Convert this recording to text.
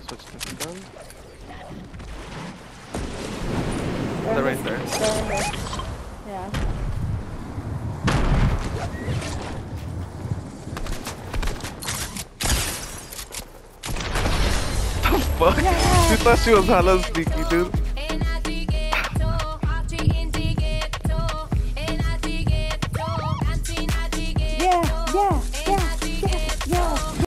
footsteps done. They're They're right there. They're in this. Yeah. Fuck! Yeah. She thought she was hella sneaky, dude.